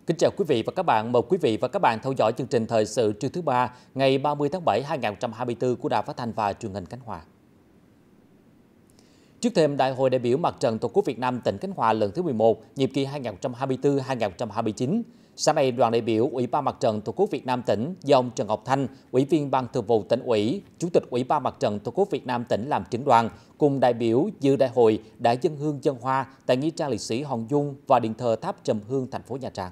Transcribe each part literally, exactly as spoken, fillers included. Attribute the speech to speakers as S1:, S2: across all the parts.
S1: Kính chào quý vị và các bạn. Mời quý vị và các bạn theo dõi chương trình thời sự trưa thứ ba ngày ba mươi tháng bảy năm hai nghìn không trăm hai mươi tư của Đài Phát thanh và Truyền hình Khánh Hòa. Trước thềm Đại hội đại biểu Mặt trận Tổ quốc Việt Nam tỉnh Khánh Hòa lần thứ mười một, nhiệm kỳ hai nghìn không trăm hai mươi tư đến hai nghìn không trăm hai mươi chín, sáng nay đoàn đại biểu Ủy ban Mặt trận Tổ quốc Việt Nam tỉnh do ông Trần Ngọc Thanh, Ủy viên Ban Thường vụ Tỉnh ủy, Chủ tịch Ủy ban Mặt trận Tổ quốc Việt Nam tỉnh làm trưởng đoàn, cùng đại biểu dự đại hội đã dâng hương dân hoa tại nghĩa trang liệt sĩ Hòn Dung và điện thờ Tháp Trầm Hương, thành phố Nha Trang.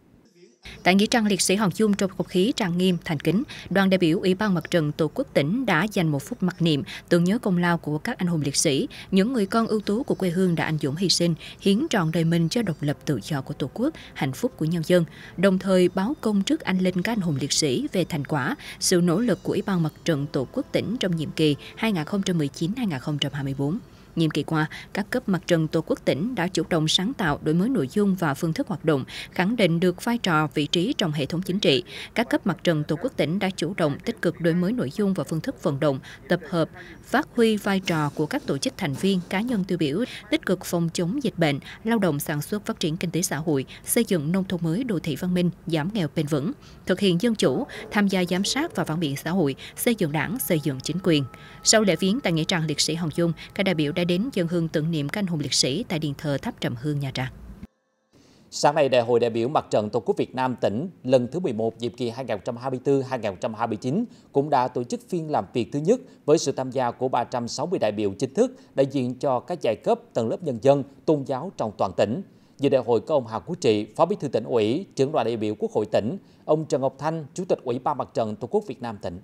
S2: Tại nghĩa trang liệt sĩ Hòn Dung, trong không khí trang nghiêm, thành kính, đoàn đại biểu Ủy ban Mặt trận Tổ quốc tỉnh đã dành một phút mặc niệm tưởng nhớ công lao của các anh hùng liệt sĩ, những người con ưu tú của quê hương đã anh dũng hy sinh, hiến trọn đời mình cho độc lập tự do của Tổ quốc, hạnh phúc của nhân dân, đồng thời báo công trước anh linh các anh hùng liệt sĩ về thành quả, sự nỗ lực của Ủy ban Mặt trận Tổ quốc tỉnh trong nhiệm kỳ hai nghìn không trăm mười chín đến hai nghìn không trăm hai mươi tư. Nhiệm kỳ qua, các cấp Mặt trận Tổ quốc tỉnh đã chủ động sáng tạo, đổi mới nội dung và phương thức hoạt động, khẳng định được vai trò, vị trí trong hệ thống chính trị. Các cấp Mặt trận Tổ quốc tỉnh đã chủ động, tích cực đổi mới nội dung và phương thức vận động, tập hợp, phát huy vai trò của các tổ chức thành viên, cá nhân tiêu biểu, tích cực phòng chống dịch bệnh, lao động sản xuất, phát triển kinh tế xã hội, xây dựng nông thôn mới, đô thị văn minh, giảm nghèo bền vững, thực hiện dân chủ, tham gia giám sát và phản biện xã hội, xây dựng đảng, xây dựng chính quyền. Sau lễ viếng tại nghĩa trang liệt sĩ Hòn Dung, các đại biểu đã đến dâng hương tưởng niệm các anh hùng liệt sĩ tại điện thờ Tháp Trầm Hương, Nha Trang.
S1: Sáng nay, Đại hội đại biểu Mặt trận Tổ quốc Việt Nam tỉnh lần thứ mười một, nhiệm kỳ hai nghìn không trăm hai mươi tư đến hai nghìn không trăm hai mươi chín cũng đã tổ chức phiên làm việc thứ nhất với sự tham gia của ba trăm sáu mươi đại biểu chính thức, đại diện cho các giai cấp, tầng lớp nhân dân, tôn giáo trong toàn tỉnh. Dự đại hội có ông Hà Quốc Trị, Phó Bí thư Tỉnh ủy, Trưởng đoàn đại biểu Quốc hội tỉnh, ông Trần Ngọc Thanh, Chủ tịch Ủy ban Mặt trận Tổ quốc Việt Nam tỉnh.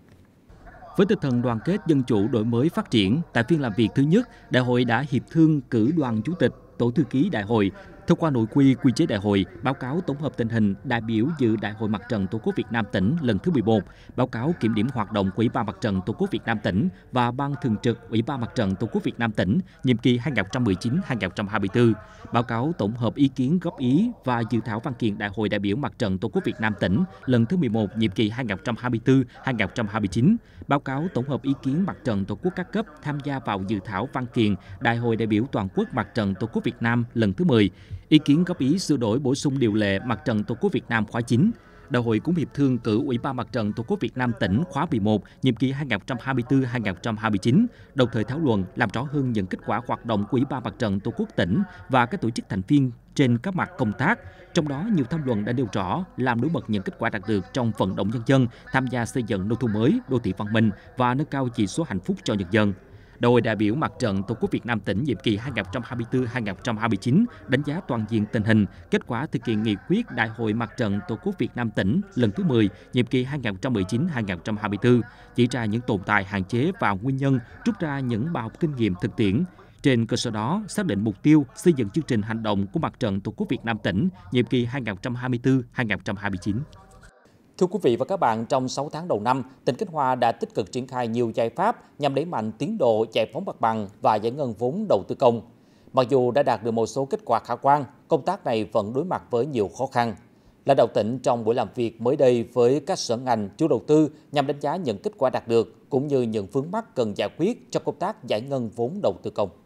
S3: Với tinh thần đoàn kết, dân chủ, đổi mới, phát triển, tại phiên làm việc thứ nhất, đại hội đã hiệp thương cử đoàn chủ tịch, tổ thư ký đại hội, thông qua nội quy, quy chế đại hội, báo cáo tổng hợp tình hình đại biểu dự Đại hội Mặt trận Tổ quốc Việt Nam tỉnh lần thứ mười một, báo cáo kiểm điểm hoạt động của Ủy ban Mặt trận Tổ quốc Việt Nam tỉnh và Ban Thường trực Ủy ban Mặt trận Tổ quốc Việt Nam tỉnh nhiệm kỳ hai nghìn không trăm mười chín đến hai nghìn không trăm hai mươi tư, báo cáo tổng hợp ý kiến góp ý và dự thảo văn kiện Đại hội đại biểu Mặt trận Tổ quốc Việt Nam tỉnh lần thứ mười một, nhiệm kỳ hai nghìn không trăm hai mươi tư đến hai nghìn không trăm hai mươi chín, báo cáo tổng hợp ý kiến Mặt trận Tổ quốc các cấp tham gia vào dự thảo văn kiện Đại hội đại biểu toàn quốc Mặt trận Tổ quốc Việt Nam lần thứ mười, ý kiến góp ý sửa đổi bổ sung điều lệ Mặt trận Tổ quốc Việt Nam khóa chín. Đại hội cũng hiệp thương cử Ủy ban Mặt trận Tổ quốc Việt Nam tỉnh khóa mười một, nhiệm kỳ hai nghìn không trăm hai mươi tư đến hai nghìn không trăm hai mươi chín, đồng thời thảo luận làm rõ hơn những kết quả hoạt động của Ủy ban Mặt trận Tổ quốc tỉnh và các tổ chức thành viên trên các mặt công tác. Trong đó, nhiều tham luận đã nêu rõ làm nổi bật những kết quả đạt được trong vận động nhân dân tham gia xây dựng nông thôn mới, đô thị văn minh và nâng cao chỉ số hạnh phúc cho nhân dân. Đại hội đại biểu Mặt trận Tổ quốc Việt Nam tỉnh nhiệm kỳ hai nghìn không trăm hai mươi tư đến hai nghìn không trăm hai mươi chín đánh giá toàn diện tình hình, kết quả thực hiện nghị quyết Đại hội Mặt trận Tổ quốc Việt Nam tỉnh lần thứ mười, nhiệm kỳ hai nghìn không trăm mười chín đến hai nghìn không trăm hai mươi tư, chỉ ra những tồn tại, hạn chế và nguyên nhân, rút ra những bài học kinh nghiệm thực tiễn. Trên cơ sở đó, xác định mục tiêu xây dựng chương trình hành động của Mặt trận Tổ quốc Việt Nam tỉnh nhiệm kỳ hai nghìn không trăm hai mươi tư đến hai nghìn không trăm hai mươi chín.
S1: Thưa quý vị và các bạn, trong sáu tháng đầu năm, tỉnh Khánh Hòa đã tích cực triển khai nhiều giải pháp nhằm đẩy mạnh tiến độ giải phóng mặt bằng và giải ngân vốn đầu tư công. Mặc dù đã đạt được một số kết quả khả quan, công tác này vẫn đối mặt với nhiều khó khăn. Lãnh đạo tỉnh trong buổi làm việc mới đây với các sở ngành, chủ đầu tư nhằm đánh giá những kết quả đạt được cũng như những vướng mắc cần giải quyết cho công tác giải ngân vốn đầu tư công.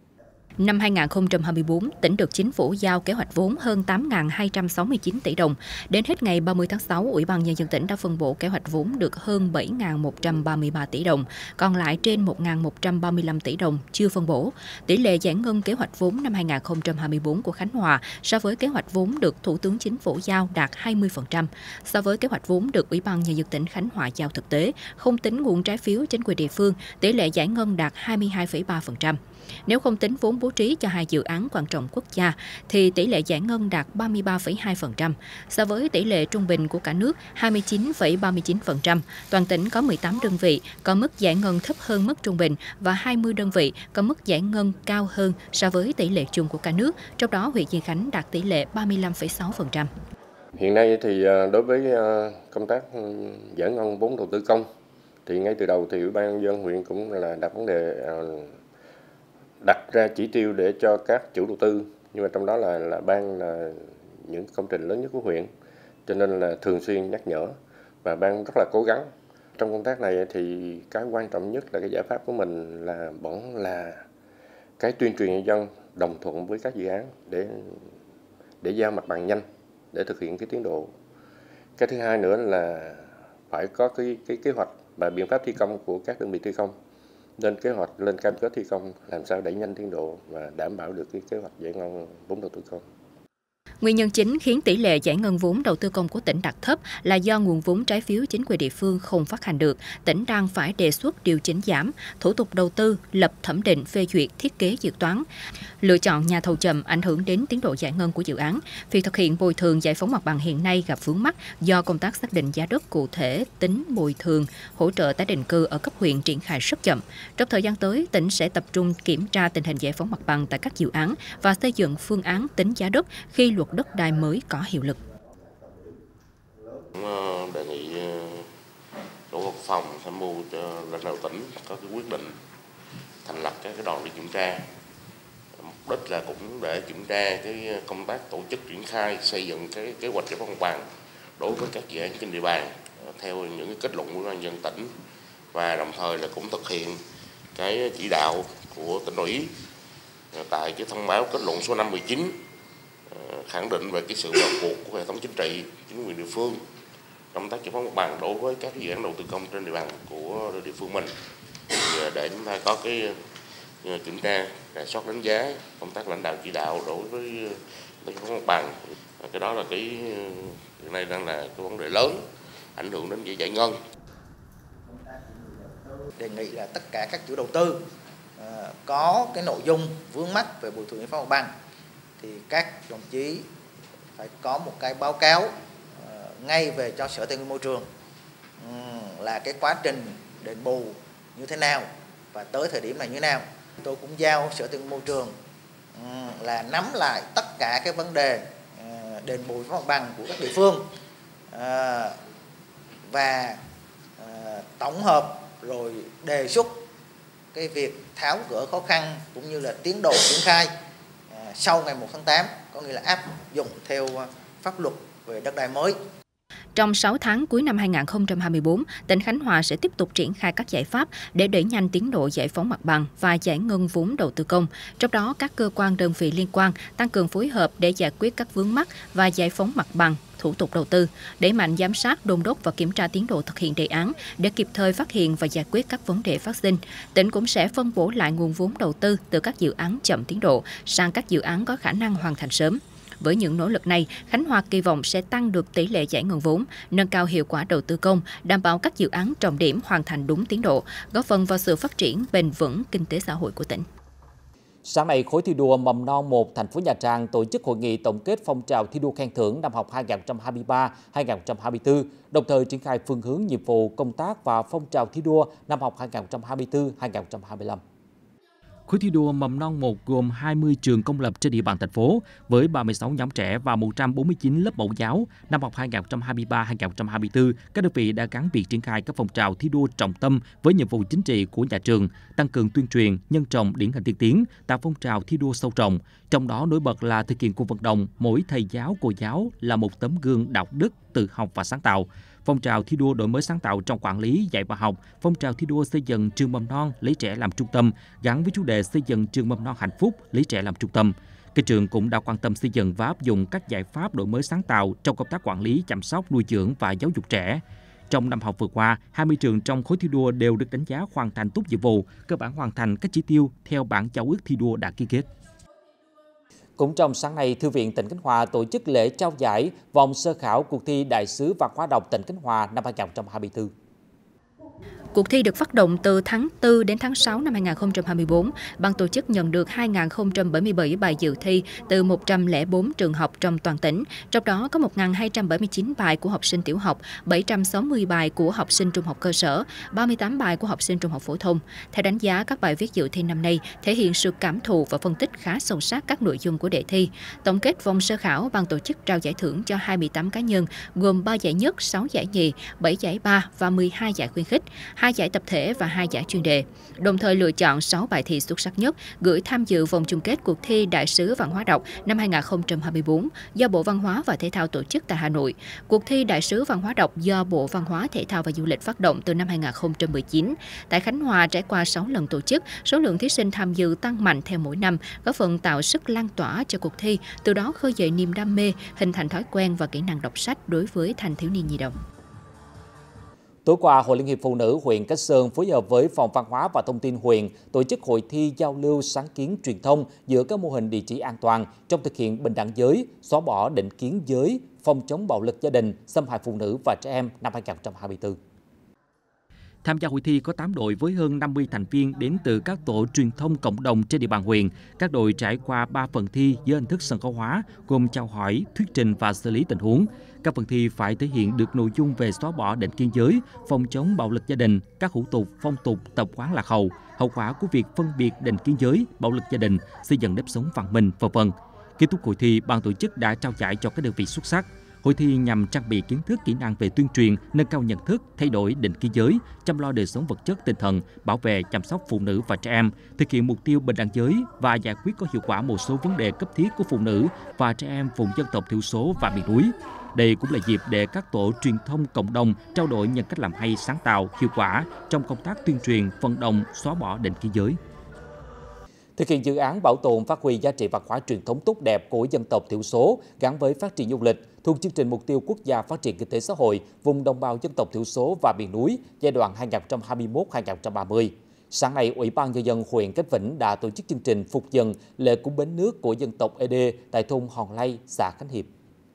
S2: Năm hai nghìn không trăm hai mươi tư, tỉnh được Chính phủ giao kế hoạch vốn hơn tám nghìn hai trăm sáu mươi chín tỷ đồng. Đến hết ngày ba mươi tháng sáu, Ủy ban Nhân dân tỉnh đã phân bổ kế hoạch vốn được hơn bảy nghìn một trăm ba mươi ba tỷ đồng, còn lại trên một nghìn một trăm ba mươi lăm tỷ đồng chưa phân bổ. Tỷ lệ giải ngân kế hoạch vốn năm hai nghìn không trăm hai mươi tư của Khánh Hòa so với kế hoạch vốn được Thủ tướng Chính phủ giao đạt hai mươi phần trăm. So với kế hoạch vốn được Ủy ban Nhân dân tỉnh Khánh Hòa giao thực tế, không tính nguồn trái phiếu chính quyền địa phương, tỷ lệ giải ngân đạt hai mươi hai phẩy ba phần trăm. Nếu không tính vốn bố trí cho hai dự án quan trọng quốc gia, thì tỷ lệ giải ngân đạt ba mươi ba phẩy hai phần trăm. So với tỷ lệ trung bình của cả nước hai mươi chín phẩy ba mươi chín phần trăm, toàn tỉnh có mười tám đơn vị có mức giải ngân thấp hơn mức trung bình và hai mươi đơn vị có mức giải ngân cao hơn so với tỷ lệ chung của cả nước, trong đó huyện Diên Khánh đạt tỷ lệ ba mươi lăm phẩy sáu phần trăm.
S4: Hiện nay thì đối với công tác giải ngân vốn đầu tư công, thì ngay từ đầu thì Ủy ban Nhân dân huyện cũng là đặt vấn đề đặt ra chỉ tiêu để cho các chủ đầu tư, nhưng mà trong đó là là ban là những công trình lớn nhất của huyện, cho nên là thường xuyên nhắc nhở và ban rất là cố gắng. Trong công tác này thì cái quan trọng nhất là cái giải pháp của mình là vẫn là cái tuyên truyền nhân dân đồng thuận với các dự án để để giao mặt bằng nhanh, để thực hiện cái tiến độ. Cái thứ hai nữa là phải có cái cái kế hoạch và biện pháp thi công của các đơn vị thi công, lên kế hoạch, lên cam kết thi công làm sao đẩy nhanh tiến độ và đảm bảo được cái kế hoạch giải ngân vốn đầu tư công.
S2: Nguyên nhân chính khiến tỷ lệ giải ngân vốn đầu tư công của tỉnh đạt thấp là do nguồn vốn trái phiếu chính quyền địa phương không phát hành được. Tỉnh đang phải đề xuất điều chỉnh giảm, thủ tục đầu tư, lập thẩm định phê duyệt thiết kế dự toán. Lựa chọn nhà thầu chậm ảnh hưởng đến tiến độ giải ngân của dự án. Việc thực hiện bồi thường giải phóng mặt bằng hiện nay gặp vướng mắc do công tác xác định giá đất cụ thể, tính bồi thường, hỗ trợ tái định cư ở cấp huyện triển khai rất chậm. Trong thời gian tới, tỉnh sẽ tập trung kiểm tra tình hình giải phóng mặt bằng tại các dự án và xây dựng phương án tính giá đất khi luật đất đai mới có hiệu lực.
S5: Đề nghị Bộ Quốc phòng tham mưu cho lãnh đạo tỉnh có cái quyết định thành lập các cái đoàn đi kiểm tra. Mục đích là cũng để kiểm tra cái công tác tổ chức triển khai xây dựng cái kế hoạch giải phóng mặt bằng đối với các dự án trên địa bàn theo những cái kết luận của Ủy ban nhân dân tỉnh, và đồng thời là cũng thực hiện cái chỉ đạo của tỉnh ủy tại cái thông báo kết luận số năm mươi chín, khẳng định về cái sự vào cuộc của hệ thống chính trị, chính quyền địa phương công tác giải phóng mặt bằng đối với các dự án đầu tư công trên địa bàn của địa phương mình, để chúng ta có cái kiểm tra, rà soát, đánh giá công tác lãnh đạo chỉ đạo đối với giải phóng mặt bằng. Cái đó là cái hiện nay đang là cái vấn đề lớn ảnh hưởng đến việc giải ngân.
S6: Đề nghị là tất cả các chủ đầu tư uh, có cái nội dung vướng mắc về bồi thường giải phóng mặt bằng thì các đồng chí phải có một cái báo cáo uh, ngay về cho Sở Tài nguyên Môi trường um, là cái quá trình đền bù như thế nào và tới thời điểm này như thế nào. Tôi cũng giao Sở Tài nguyên Môi trường um, là nắm lại tất cả cái vấn đề uh, đền bù giải phóng mặt bằng của các địa phương uh, và uh, tổng hợp rồi đề xuất cái việc tháo gỡ khó khăn cũng như là tiến độ triển khai à, sau ngày một tháng tám, có nghĩa là áp dụng theo pháp luật về đất đai mới.
S2: Trong sáu tháng cuối năm hai nghìn không trăm hai mươi tư, tỉnh Khánh Hòa sẽ tiếp tục triển khai các giải pháp để đẩy nhanh tiến độ giải phóng mặt bằng và giải ngân vốn đầu tư công. Trong đó, các cơ quan đơn vị liên quan tăng cường phối hợp để giải quyết các vướng mắc và giải phóng mặt bằng, thủ tục đầu tư, đẩy mạnh giám sát, đôn đốc và kiểm tra tiến độ thực hiện đề án để kịp thời phát hiện và giải quyết các vấn đề phát sinh. Tỉnh cũng sẽ phân bổ lại nguồn vốn đầu tư từ các dự án chậm tiến độ sang các dự án có khả năng hoàn thành sớm. Với những nỗ lực này, Khánh Hòa kỳ vọng sẽ tăng được tỷ lệ giải ngân vốn, nâng cao hiệu quả đầu tư công, đảm bảo các dự án trọng điểm hoàn thành đúng tiến độ, góp phần vào sự phát triển bền vững kinh tế xã hội của tỉnh.
S1: Sáng nay, khối thi đua mầm non một thành phố Nha Trang tổ chức hội nghị tổng kết phong trào thi đua khen thưởng năm học hai nghìn không trăm hai mươi ba hai nghìn không trăm hai mươi tư, đồng thời triển khai phương hướng nhiệm vụ công tác và phong trào thi đua năm học hai nghìn không trăm hai mươi tư hai nghìn không trăm hai mươi lăm.
S3: Khối thi đua mầm non một gồm hai mươi trường công lập trên địa bàn thành phố với ba mươi sáu nhóm trẻ và một trăm bốn mươi chín lớp mẫu giáo. Năm học hai nghìn không trăm hai mươi ba hai nghìn không trăm hai mươi tư, các đơn vị đã gắn việc triển khai các phong trào thi đua trọng tâm với nhiệm vụ chính trị của nhà trường, tăng cường tuyên truyền, nhân rộng điển hình tiên tiến, tạo phong trào thi đua sâu rộng. Trong đó nổi bật là thực hiện cuộc vận động mỗi thầy giáo, cô giáo là một tấm gương đạo đức, tự học và sáng tạo. Phong trào thi đua đổi mới sáng tạo trong quản lý, dạy và học, phong trào thi đua xây dựng trường mầm non lấy trẻ làm trung tâm, gắn với chủ đề xây dựng trường mầm non hạnh phúc lấy trẻ làm trung tâm. Các trường cũng đã quan tâm xây dựng và áp dụng các giải pháp đổi mới sáng tạo trong công tác quản lý, chăm sóc, nuôi dưỡng và giáo dục trẻ. Trong năm học vừa qua, hai mươi trường trong khối thi đua đều được đánh giá hoàn thành tốt nhiệm vụ, cơ bản hoàn thành các chỉ tiêu theo bản giao ước thi đua đã ký kết.
S1: Cũng trong sáng nay, Thư viện tỉnh Khánh Hòa tổ chức lễ trao giải vòng sơ khảo cuộc thi Đại sứ Văn hóa đọc tỉnh Khánh Hòa năm hai nghìn không trăm hai mươi tư.
S2: Cuộc thi được phát động từ tháng tư đến tháng sáu năm hai nghìn không trăm hai mươi tư. Ban tổ chức nhận được hai nghìn không trăm bảy mươi bảy bài dự thi từ một trăm lẻ bốn trường học trong toàn tỉnh. Trong đó có một nghìn hai trăm bảy mươi chín bài của học sinh tiểu học, bảy trăm sáu mươi bài của học sinh trung học cơ sở, ba mươi tám bài của học sinh trung học phổ thông. Theo đánh giá, các bài viết dự thi năm nay thể hiện sự cảm thụ và phân tích khá sâu sắc các nội dung của đề thi. Tổng kết vòng sơ khảo, ban tổ chức trao giải thưởng cho hai mươi tám cá nhân, gồm ba giải nhất, sáu giải nhì, bảy giải ba và mười hai giải khuyến khích. hai giải tập thể và hai giải chuyên đề. Đồng thời lựa chọn sáu bài thi xuất sắc nhất gửi tham dự vòng chung kết cuộc thi Đại sứ Văn hóa đọc năm hai nghìn không trăm hai mươi tư do Bộ Văn hóa và Thể thao tổ chức tại Hà Nội. Cuộc thi Đại sứ Văn hóa đọc do Bộ Văn hóa, Thể thao và Du lịch phát động từ năm hai nghìn không trăm mười chín. Tại Khánh Hòa trải qua sáu lần tổ chức, số lượng thí sinh tham dự tăng mạnh theo mỗi năm, góp phần tạo sức lan tỏa cho cuộc thi, từ đó khơi dậy niềm đam mê, hình thành thói quen và kỹ năng đọc sách đối với thanh thiếu niên nhi đồng.
S1: Tối qua, Hội Liên hiệp Phụ nữ huyện Cách Sơn phối hợp với Phòng Văn hóa và Thông tin huyện tổ chức hội thi giao lưu sáng kiến truyền thông giữa các mô hình địa chỉ an toàn trong thực hiện bình đẳng giới, xóa bỏ định kiến giới, phòng chống bạo lực gia đình, xâm hại phụ nữ và trẻ em năm hai nghìn không trăm hai mươi tư.
S3: Tham gia hội thi có tám đội với hơn năm mươi thành viên đến từ các tổ truyền thông cộng đồng trên địa bàn huyện. Các đội trải qua ba phần thi dưới hình thức sân khấu hóa, gồm chào hỏi, thuyết trình và xử lý tình huống. Các phần thi phải thể hiện được nội dung về xóa bỏ định kiến giới, phòng chống bạo lực gia đình, các hủ tục, phong tục, tập quán lạc hậu, hậu quả của việc phân biệt định kiến giới, bạo lực gia đình, xây dựng nếp sống văn minh, vân vân. Kết thúc hội thi, ban tổ chức đã trao giải cho các đơn vị xuất sắc. Hội thi nhằm trang bị kiến thức, kỹ năng về tuyên truyền, nâng cao nhận thức, thay đổi định kiến giới, chăm lo đời sống vật chất tinh thần, bảo vệ, chăm sóc phụ nữ và trẻ em, thực hiện mục tiêu bình đẳng giới và giải quyết có hiệu quả một số vấn đề cấp thiết của phụ nữ và trẻ em vùng dân tộc thiểu số và miền núi. Đây cũng là dịp để các tổ truyền thông cộng đồng trao đổi những cách làm hay, sáng tạo, hiệu quả trong công tác tuyên truyền, vận động, xóa bỏ định kiến giới.
S1: Thực hiện dự án bảo tồn phát huy giá trị văn hóa truyền thống tốt đẹp của dân tộc thiểu số gắn với phát triển du lịch thuộc chương trình mục tiêu quốc gia phát triển kinh tế xã hội vùng đồng bào dân tộc thiểu số và miền núi giai đoạn hai nghìn không trăm hai mươi mốt đến hai nghìn không trăm ba mươi. Sáng nay, Ủy ban Nhân dân huyện Cách Vĩnh đã tổ chức chương trình phục dựng lễ cúng bến nước của dân tộc Ê Đê tại thôn Hòn Lay, xã Khánh Hiệp.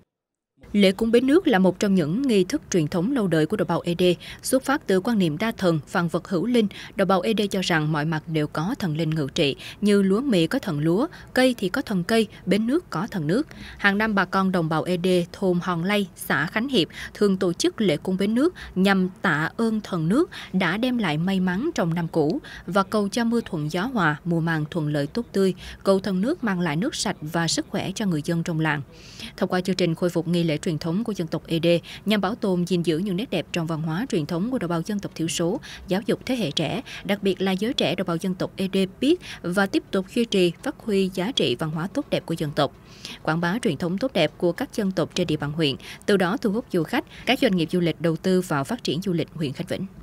S2: Lễ cúng bến nước là một trong những nghi thức truyền thống lâu đời của đồng bào Ê Đê. Xuất phát từ quan niệm đa thần, vạn vật hữu linh, đồng bào Ê Đê cho rằng mọi mặt đều có thần linh ngự trị, như lúa mì có thần lúa, cây thì có thần cây, bến nước có thần nước. Hàng năm bà con đồng bào Ê Đê thôn Hòn Lay, xã Khánh Hiệp thường tổ chức lễ cúng bến nước nhằm tạ ơn thần nước đã đem lại may mắn trong năm cũ và cầu cho mưa thuận gió hòa, mùa màng thuận lợi tốt tươi, cầu thần nước mang lại nước sạch và sức khỏe cho người dân trong làng. Thông qua chương trình khôi phục nghi lễ truyền thống của dân tộc Ê Đê nhằm bảo tồn, gìn giữ những nét đẹp trong văn hóa truyền thống của đồng bào dân tộc thiểu số, giáo dục thế hệ trẻ, đặc biệt là giới trẻ đồng bào dân tộc Ê Đê biết và tiếp tục duy trì, phát huy giá trị văn hóa tốt đẹp của dân tộc, quảng bá truyền thống tốt đẹp của các dân tộc trên địa bàn huyện, từ đó thu hút du khách, các doanh nghiệp du lịch đầu tư vào phát triển du lịch huyện Khánh Vĩnh.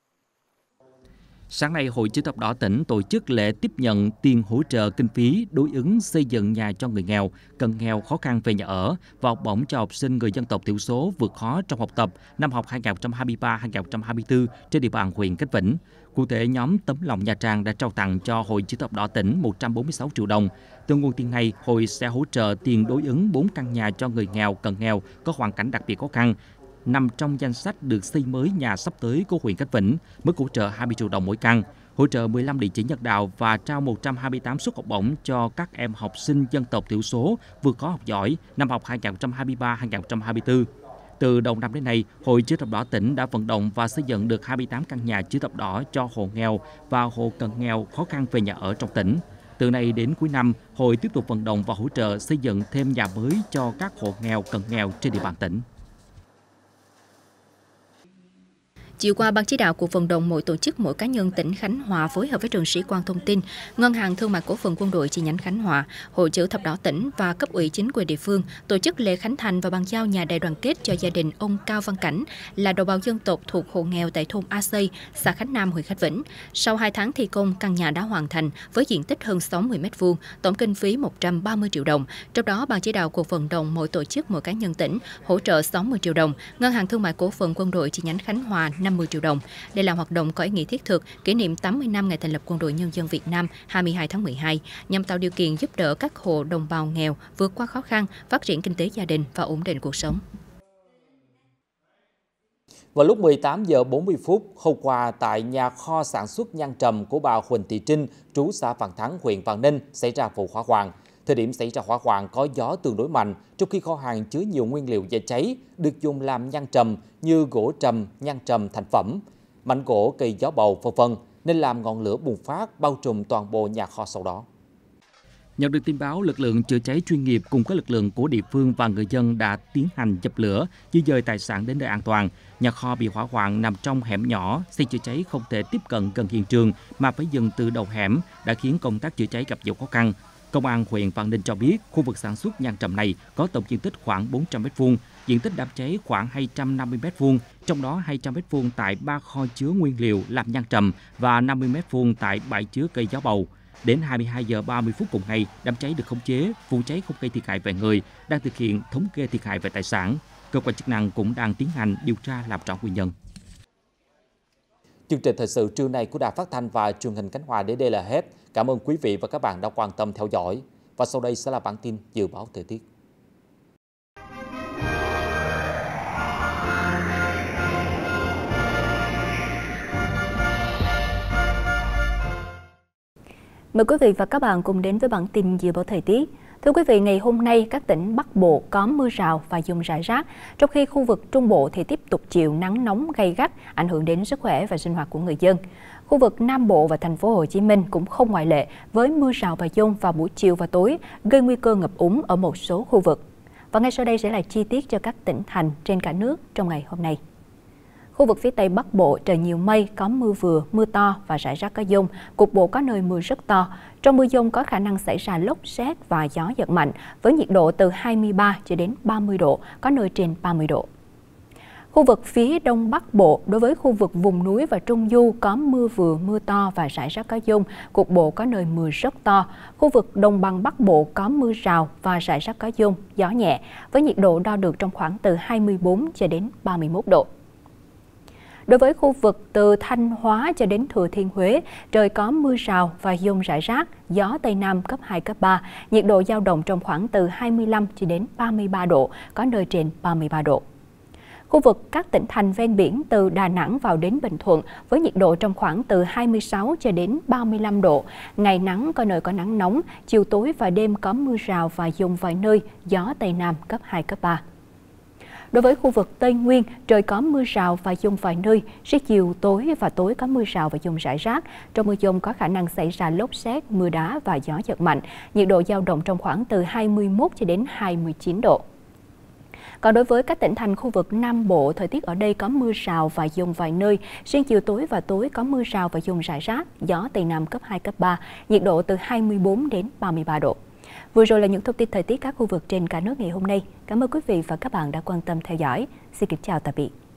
S3: Sáng nay, Hội Chữ thập đỏ tỉnh tổ chức lễ tiếp nhận tiền hỗ trợ kinh phí đối ứng xây dựng nhà cho người nghèo, cận nghèo, khó khăn về nhà ở và học bổng cho học sinh người dân tộc thiểu số vượt khó trong học tập năm học hai nghìn không trăm hai mươi ba hai nghìn không trăm hai mươi tư trên địa bàn huyện Cách Vĩnh. Cụ thể, nhóm Tấm lòng Nha Trang đã trao tặng cho Hội Chữ thập đỏ tỉnh một trăm bốn mươi sáu triệu đồng. Từ nguồn tiền này, Hội sẽ hỗ trợ tiền đối ứng bốn căn nhà cho người nghèo, cận nghèo có hoàn cảnh đặc biệt khó khăn, nằm trong danh sách được xây mới nhà sắp tới của huyện Cách Vĩnh, mức hỗ trợ hai mươi triệu đồng mỗi căn, hỗ trợ mười lăm địa chỉ nhân đạo và trao một trăm hai mươi tám suất học bổng cho các em học sinh dân tộc thiểu số vượt khó học giỏi năm học hai nghìn không trăm hai mươi ba hai nghìn không trăm hai mươi tư. Từ đầu năm đến nay, Hội Chữ thập đỏ tỉnh đã vận động và xây dựng được hai mươi tám căn nhà chữ thập đỏ cho hộ nghèo và hộ cận nghèo khó khăn về nhà ở trong tỉnh. Từ nay đến cuối năm, Hội tiếp tục vận động và hỗ trợ xây dựng thêm nhà mới cho các hộ nghèo cận nghèo trên địa bàn tỉnh.
S2: Chiều qua, Ban chỉ đạo cuộc vận động mỗi tổ chức mỗi cá nhân tỉnh Khánh Hòa phối hợp với Trường Sĩ quan Thông tin, Ngân hàng Thương mại Cổ phần Quân đội chi nhánh Khánh Hòa, Hội Chữ thập đỏ tỉnh và cấp ủy chính quyền địa phương tổ chức lễ khánh thành và bàn giao nhà đại đoàn kết cho gia đình ông Cao Văn Cảnh là đồng bào dân tộc thuộc hộ nghèo tại thôn A Xây, xã Khánh Nam, huyện Khánh Vĩnh. Sau hai tháng thi công, căn nhà đã hoàn thành với diện tích hơn sáu mươi mét vuông, tổng kinh phí một trăm ba mươi triệu đồng. Trong đó, Ban chỉ đạo cuộc vận động mỗi tổ chức mỗi cá nhân tỉnh hỗ trợ sáu mươi triệu đồng, Ngân hàng Thương mại Cổ phần Quân đội chi nhánh Khánh Hòa năm mươi triệu đồng. Đây là hoạt động có ý nghĩa thiết thực kỷ niệm tám mươi năm ngày thành lập Quân đội Nhân dân Việt Nam hai mươi hai tháng mười hai, nhằm tạo điều kiện giúp đỡ các hộ đồng bào nghèo vượt qua khó khăn, phát triển kinh tế gia đình và ổn định cuộc sống.
S1: Vào lúc mười tám giờ bốn mươi phút hôm qua, tại nhà kho sản xuất nhang trầm của bà Huỳnh Thị Trinh, trú xã Vạn Thắng, huyện Vạn Ninh, xảy ra vụ hỏa hoạn. Thời điểm xảy ra hỏa hoạn có gió tương đối mạnh, trong khi kho hàng chứa nhiều nguyên liệu dễ cháy được dùng làm nhang trầm như gỗ trầm, nhang trầm thành phẩm, mảnh gỗ, cây gió bầu, vân vân, nên làm ngọn lửa bùng phát bao trùm toàn bộ nhà kho sau đó.
S3: Nhận được tin báo, lực lượng chữa cháy chuyên nghiệp cùng các lực lượng của địa phương và người dân đã tiến hành dập lửa, di dời tài sản đến nơi an toàn. Nhà kho bị hỏa hoạn nằm trong hẻm nhỏ, xe chữa cháy không thể tiếp cận gần hiện trường mà phải dừng từ đầu hẻm, đã khiến công tác chữa cháy gặp nhiều khó khăn. Công an huyện Vạn Ninh cho biết, khu vực sản xuất nhang trầm này có tổng diện tích khoảng bốn trăm mét vuông, diện tích đám cháy khoảng hai trăm năm mươi mét vuông, trong đó hai trăm mét vuông tại ba kho chứa nguyên liệu làm nhang trầm và năm mươi mét vuông tại bãi chứa cây gió bầu. Đến hai mươi hai giờ ba mươi phút cùng ngày, đám cháy được khống chế, vụ cháy không gây thiệt hại về người, đang thực hiện thống kê thiệt hại về tài sản. Cơ quan chức năng cũng đang tiến hành điều tra làm rõ nguyên nhân.
S1: Chương trình thời sự trưa nay của Đài Phát thanh và Truyền hình Khánh Hòa đến đây là hết. Cảm ơn quý vị và các bạn đã quan tâm theo dõi. Và sau đây sẽ là bản tin dự báo thời tiết.
S2: Mời quý vị và các bạn cùng đến với bản tin dự báo thời tiết. Thưa quý vị, ngày hôm nay các tỉnh Bắc Bộ có mưa rào và dông rải rác, trong khi khu vực Trung Bộ thì tiếp tục chịu nắng nóng gay gắt, ảnh hưởng đến sức khỏe và sinh hoạt của người dân. Khu vực Nam Bộ và thành phố Hồ Chí Minh cũng không ngoại lệ, với mưa rào và dông vào buổi chiều và tối, gây nguy cơ ngập úng ở một số khu vực. Và ngay sau đây sẽ là chi tiết cho các tỉnh thành trên cả nước trong ngày hôm nay. Khu vực phía Tây Bắc Bộ trời nhiều mây, có mưa vừa, mưa to và rải rác có dông, cục bộ có nơi mưa rất to. Trong mưa dông có khả năng xảy ra lốc sét và gió giật mạnh, với nhiệt độ từ hai mươi ba cho đến ba mươi độ, có nơi trên ba mươi độ. Khu vực phía Đông Bắc Bộ, đối với khu vực vùng núi và Trung Du có mưa vừa, mưa to và rải rác có dông, cục bộ có nơi mưa rất to. Khu vực Đồng bằng Bắc Bộ có mưa rào và rải rác có dông, gió nhẹ, với nhiệt độ đo được trong khoảng từ hai mươi bốn cho đến ba mươi mốt độ. Đối với khu vực từ Thanh Hóa cho đến Thừa Thiên Huế, trời có mưa rào và dông rải rác, gió Tây Nam cấp hai, cấp ba, nhiệt độ dao động trong khoảng từ hai mươi lăm cho đến ba mươi ba độ, có nơi trên ba mươi ba độ. Khu vực các tỉnh thành ven biển từ Đà Nẵng vào đến Bình Thuận với nhiệt độ trong khoảng từ hai mươi sáu cho đến ba mươi lăm độ, ngày nắng có nơi có nắng nóng, chiều tối và đêm có mưa rào và dông vài nơi, gió Tây Nam cấp hai, cấp ba. Đối với khu vực Tây Nguyên, trời có mưa rào và dông vài nơi, riêng chiều tối và tối có mưa rào và dông rải rác. Trong mưa dông có khả năng xảy ra lốc sét, mưa đá và gió giật mạnh. Nhiệt độ dao động trong khoảng từ hai mươi mốt cho đến hai mươi chín độ. Còn đối với các tỉnh thành khu vực Nam Bộ, thời tiết ở đây có mưa rào và dông vài nơi. Riêng chiều tối và tối có mưa rào và dông rải rác, gió Tây Nam cấp hai, cấp ba, nhiệt độ từ hai mươi bốn đến ba mươi ba độ. Vừa rồi là những thông tin thời tiết các khu vực trên cả nước ngày hôm nay. Cảm ơn quý vị và các bạn đã quan tâm theo dõi. Xin kính chào tạm biệt.